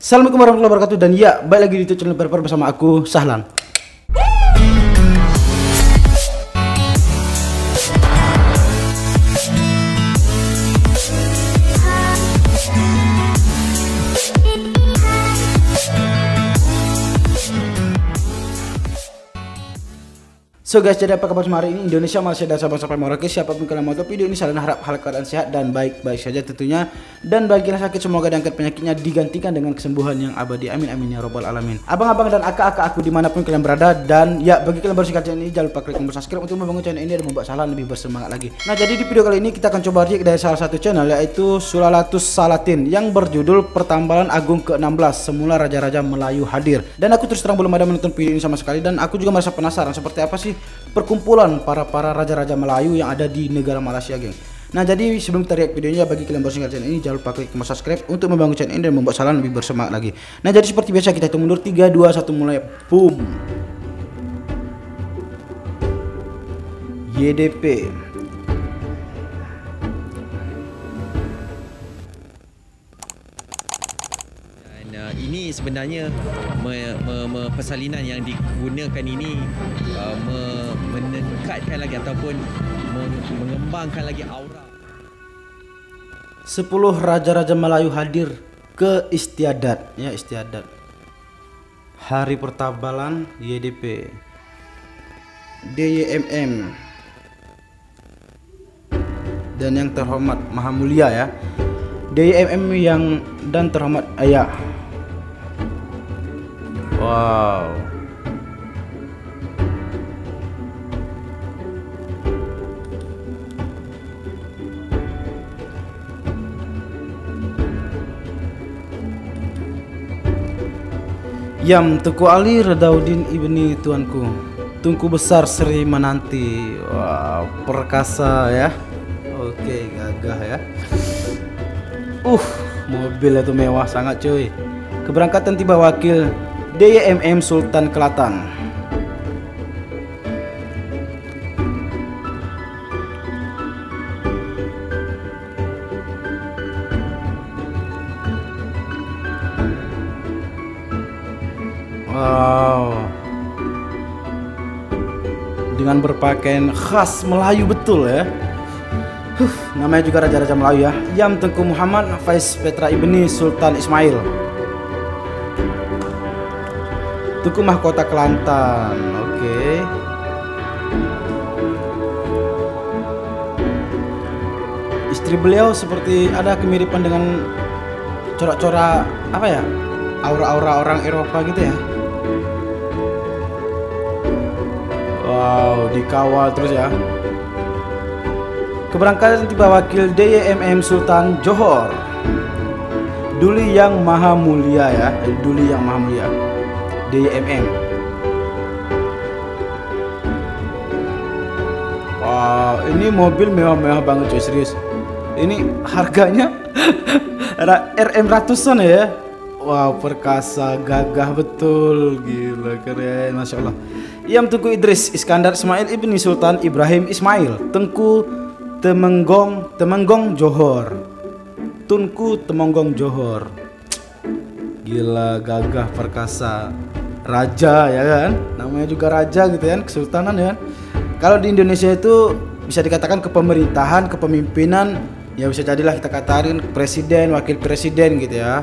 Assalamualaikum warahmatullahi wabarakatuh, dan ya, balik lagi di YouTube channel Berper bersama aku, Sahlan. So guys, jadi apa kabar hari ini? Indonesia, Malaysia, dan Sabang sampai Merauke. Siapapun kalian mau tahu video ini, Sahlan harap hal keadaan sehat dan baik-baik saja tentunya. Dan bagi yang sakit, semoga diangkat penyakitnya, digantikan dengan kesembuhan yang abadi. Amin amin ya robbal alamin. Abang-abang dan akak-akak aku dimanapun kalian berada. Dan ya, bagi kalian baru sekali ini, jangan lupa klik tombol subscribe untuk membangun channel ini dan membuat Sahlan lebih bersemangat lagi. Nah, jadi di video kali ini kita akan coba react dari salah satu channel, yaitu Sulalatus Salatin, yang berjudul Pertambalan Agung ke-16, Semula Raja-Raja Melayu Hadir. Dan aku terus terang belum ada menonton video ini sama sekali, dan aku juga merasa penasaran seperti apa sih perkumpulan para raja-raja Melayu yang ada di negara Malaysia, geng. Nah, jadi sebelum kita react videonya, bagi kalian baru singgah channel ini, jangan lupa klik tombol subscribe untuk membangun channel ini dan membuat Sahlan lebih bersemangat lagi. Nah, jadi seperti biasa kita hitung mundur 3 2 1 mulai. Boom. YDP. Ini sebenarnya persalinan yang digunakan ini meningkatkan lagi ataupun mengembangkan lagi aura. 10 raja-raja Melayu hadir ke istiadat, ya, istiadat hari pertambalan YDP DYMM, dan yang terhormat Maha Mulia, ya, DYMM yang dan terhormat Ayah. Wow. Yam Tuku Ali Redauddin ibni tuanku, Tunku Besar Sri Menanti. Wow, perkasa, ya. Oke, gagah, ya. Mobil itu mewah sangat, cuy. Keberangkatan tiba wakil DYMM Sultan Kelatan. Wow. Dengan berpakaian khas Melayu betul, ya. Namanya juga raja-raja Melayu, ya. Yam Tengku Muhammad Faiz Petra ibni Sultan Ismail, Tuku Mahkota Kelantan. Oke. Istri beliau seperti ada kemiripan dengan corak-corak apa ya, aura-aura orang Eropa gitu, ya. Wow, dikawal terus, ya. Keberangkatan tiba wakil DYMM Sultan Johor, Duli Yang Maha Mulia, ya, Duli Yang Maha Mulia DYMM. Wow, ini mobil mewah-mewah banget, cuy, serius. Ini harganya RM ratusan, ya. Wow, perkasa, gagah betul, gila, keren, masya Allah. Yam Tengku Idris Iskandar Ismail ibni Sultan Ibrahim Ismail, Tengku Temenggong Johor, Tunku Temenggong Johor. Gila, gagah, perkasa, raja, ya kan, namanya juga raja gitu, kan, kesultanan, ya. Kalau di Indonesia itu bisa dikatakan kepemerintahan, kepemimpinan, ya, bisa jadilah kita katakan presiden, wakil presiden gitu, ya.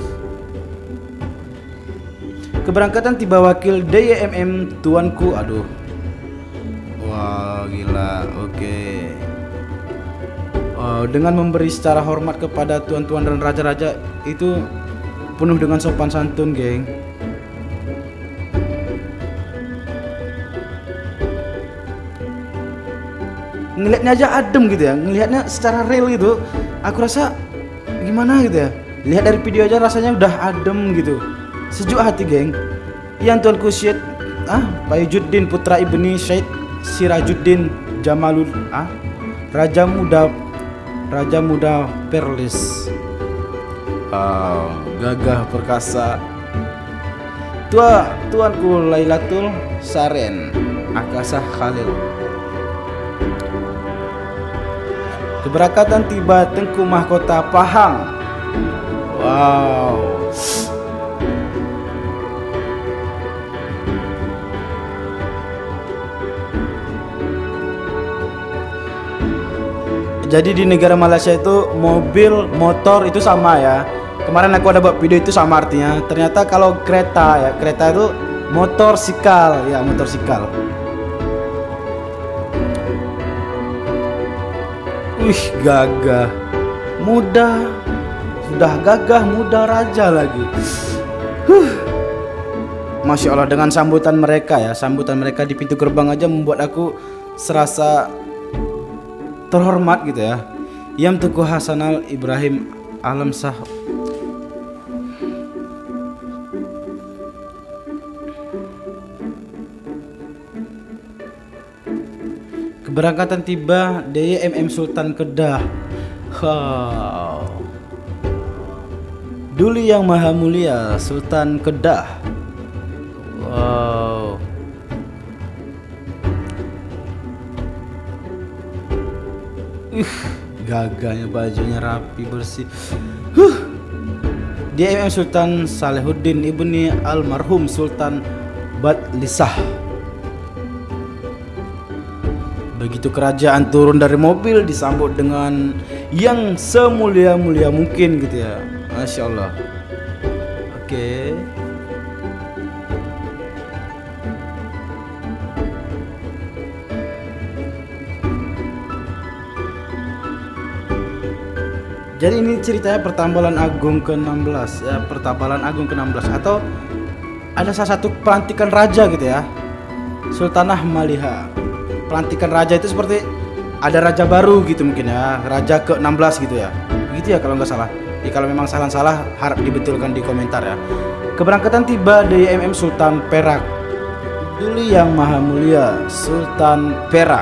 Keberangkatan tiba wakil DYMM tuanku, aduh. Wah, gila, oke. Dengan memberi secara hormat kepada tuan-tuan dan raja-raja itu penuh dengan sopan santun, geng. Ngelihatnya aja adem gitu, ya, ngelihatnya secara real gitu. Aku rasa gimana gitu, ya. Lihat dari video aja rasanya udah adem gitu. Sejuk hati, geng. Yang tuanku Syed Bayyuddin Putra ibni Syed Sirajuddin Jamalul, Raja Muda Perlis. Gagah, perkasa. Tuanku Lailatul Saren Akasah Khalil. Keberangkatan tiba Tengku Mahkota Pahang. Wow. Jadi di negara Malaysia itu mobil, motor itu sama ya. Kemarin aku ada buat video itu sama artinya. Ternyata kalau kereta ya, kereta itu motorsikal ya, motorsikal. Wih, gagah, muda, sudah gagah, muda, raja lagi. Masya Allah, dengan sambutan mereka ya, sambutan mereka di pintu gerbang aja membuat aku serasa terhormat gitu ya. Yam Tuku Hasanal Ibrahim Alam Sah. Keberangkatan tiba DYMM Sultan Kedah. Duli Yang Maha Mulia Sultan Kedah. Wow. Gagahnya, bajunya rapi bersih. DYMM Sultan Salehuddin ibni almarhum Sultan Batlisah. Begitu kerajaan turun dari mobil disambut dengan yang semulia-mulia mungkin gitu ya. Masya Allah. Oke. Jadi ini ceritanya Pertambalan Agung ke-16 ya, Pertambalan Agung ke-16 atau ada salah satu pelantikan raja gitu ya. Sultanah Maliha. Pelantikan raja itu seperti ada raja baru gitu mungkin ya, raja ke-16 gitu ya. Begitu ya kalau nggak salah. Jadi kalau memang salah harap dibetulkan di komentar ya. Keberangkatan tiba DYMM Sultan Perak. Duli Yang Maha Mulia Sultan Perak.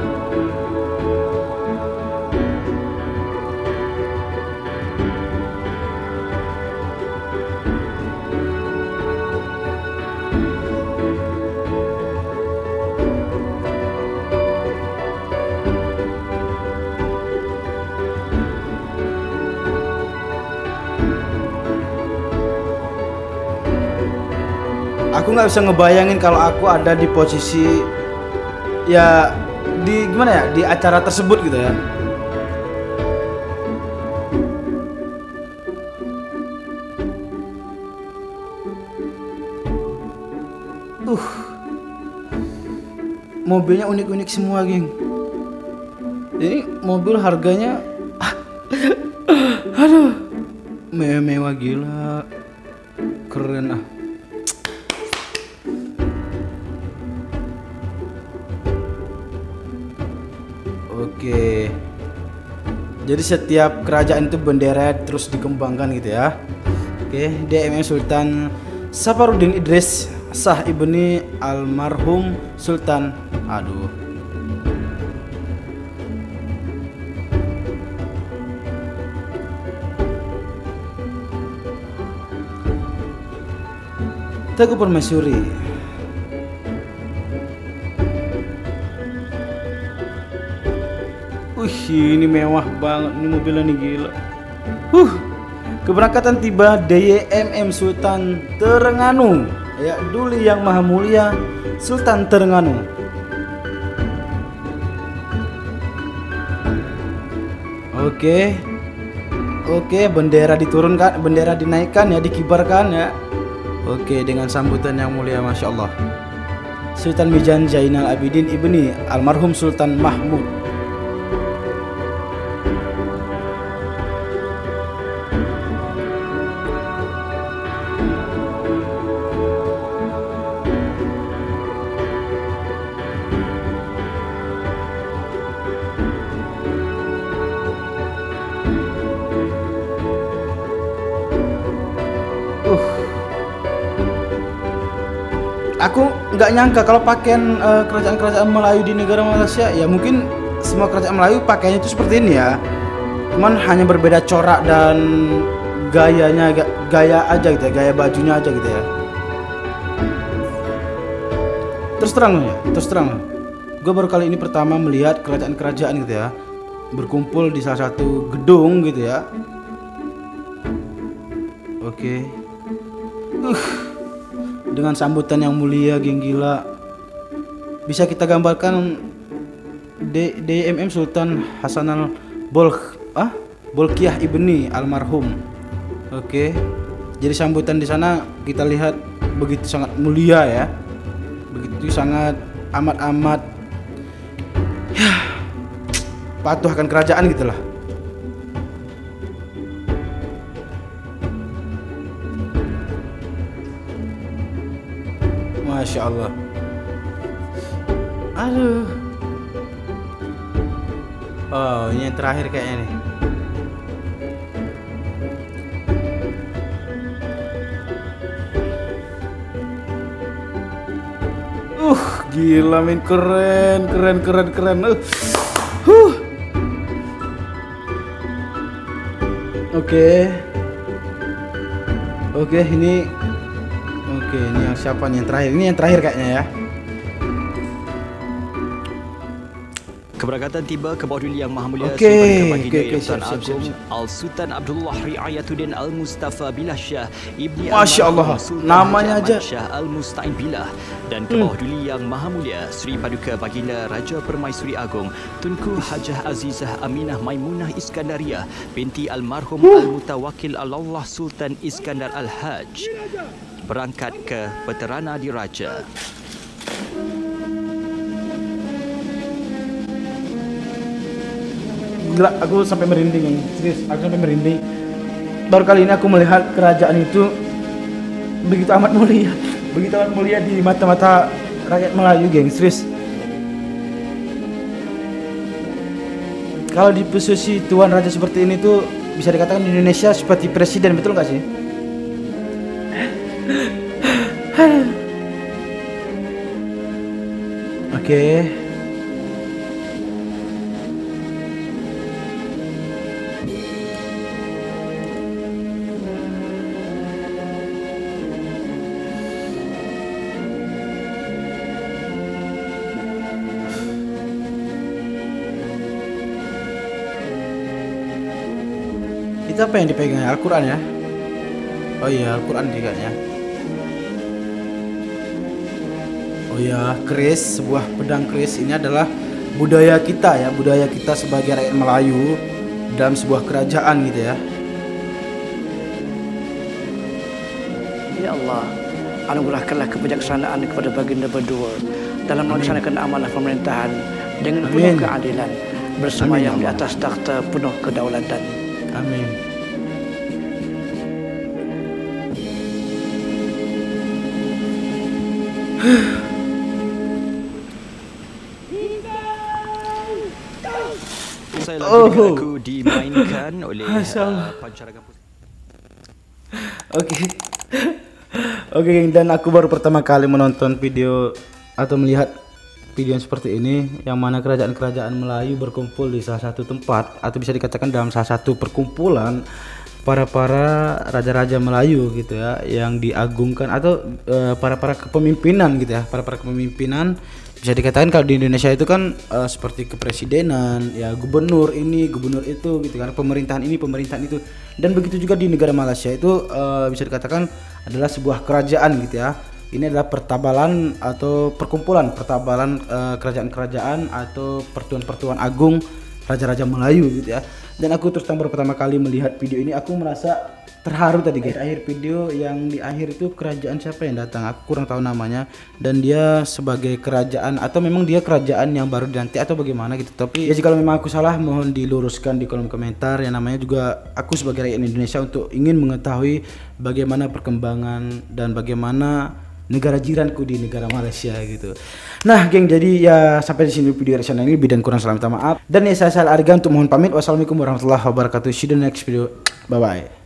Aku nggak bisa ngebayangin kalau aku ada di posisi ya di gimana ya, di acara tersebut gitu ya. Mobilnya unik-unik semua, geng. Ini mobil harganya aduh, mewah gila, keren ah. Oke. Jadi setiap kerajaan itu bendera terus dikembangkan gitu ya. Oke, DYMM Sultan Safarudin Idris Shah ibni almarhum Sultan. Aduh. Teguh Permaisuri. Ini mewah banget nih mobilnya nih, gila. Keberangkatan tiba DYMM Sultan Terengganu ya, Duli Yang Maha Mulia Sultan Terengganu. Oke, bendera diturunkan, bendera dinaikkan ya, dikibarkan ya. Oke, dengan sambutan yang mulia, Masya Allah. Sultan Mijan Zainal Abidin ibni almarhum Sultan Mahmud. Aku nggak nyangka kalau pakaian kerajaan-kerajaan Melayu di negara Malaysia ya, mungkin semua kerajaan Melayu pakaiannya itu seperti ini ya, cuman hanya berbeda corak dan gayanya, gaya aja gitu ya, gaya bajunya aja gitu ya. Terus terang gue baru kali ini pertama melihat kerajaan-kerajaan gitu ya berkumpul di salah satu gedung gitu ya. Oke. Dengan sambutan yang mulia, geng, gila. Bisa kita gambarkan DYMM Sultan Hasanal Bolkiah ibni almarhum. Oke. Jadi sambutan di sana kita lihat begitu sangat mulia ya. Begitu sangat amat ya, patuh akan kerajaan gitulah. Masya Allah. Aduh. Oh, ini yang terakhir kayaknya nih. Gila men, keren. Oke, ini yang siapa nih yang terakhir? Ini yang terakhir kayaknya ya. Keberangkatan tiba ke bawah duli Yang Maha Mulia siap. Al-Sultan Abdullah Riayatuddin Al-Mustafa Billah Shah Ibni Masya Allah, namanya aja Shah Al-Mustain Billah, dan ke bawah duli Yang Maha Mulia Sri Paduka Baginda Raja Permaisuri Agong Tunku Hajah Azizah Aminah Maimunah Iskandariah binti almarhum Al-Mutawakil Allah Sultan Iskandar Al-Haj berangkat ke Peterana Diraja. Gila, aku sampai merinding, serius, aku sampai merinding. Baru kali ini aku melihat kerajaan itu begitu amat mulia di mata-mata rakyat Melayu, geng, serius. Kalau di posisi tuan raja seperti ini tuh bisa dikatakan di Indonesia seperti presiden, betul nggak sih? Oke. Itu apa yang dipegang? Al-Quran ya? Oh iya, Al-Quran juga ya. Oh iya, keris, sebuah pedang keris ini adalah budaya kita ya, budaya kita sebagai rakyat Melayu dalam sebuah kerajaan gitu ya. Ya Allah, anugerahkanlah kebijaksanaan kepada baginda berdua dalam melaksanakan amanah pemerintahan dengan penuh keadilan, bersemayam di atas takhta penuh kedaulatan. Amin. Saya lagu dimainkan oleh pancarangan. Oke, dan aku baru pertama kali menonton video atau melihat video yang seperti ini, yang mana kerajaan-kerajaan Melayu berkumpul di salah satu tempat atau bisa dikatakan dalam salah satu perkumpulan para raja-raja Melayu gitu ya, yang diagungkan atau para kepemimpinan gitu ya, para kepemimpinan. Bisa dikatakan kalau di Indonesia itu kan seperti kepresidenan, ya gubernur ini, gubernur itu gitu kan, pemerintahan ini, pemerintahan itu. Dan begitu juga di negara Malaysia itu bisa dikatakan adalah sebuah kerajaan gitu ya. Ini adalah pertabalan atau perkumpulan kerajaan-kerajaan atau pertuan-pertuan agung raja-raja Melayu gitu ya. Dan aku terus terang baru pertama kali melihat video ini, aku merasa terharu tadi guys. Akhir video yang di akhir itu kerajaan siapa yang datang, aku kurang tahu namanya, dan dia sebagai kerajaan atau memang dia kerajaan yang baru dilantik atau bagaimana gitu. Tapi ya jika memang aku salah mohon diluruskan di kolom komentar. Yang namanya juga aku sebagai rakyat Indonesia untuk ingin mengetahui bagaimana perkembangan dan bagaimana negara jiranku di negara Malaysia gitu. Nah, geng, jadi ya sampai di sini video reaction ini. Lebih dan kurang salah minta maaf. Dan ya saya Arga untuk mohon pamit. Wassalamualaikum warahmatullahi wabarakatuh. See you in the next video. Bye bye.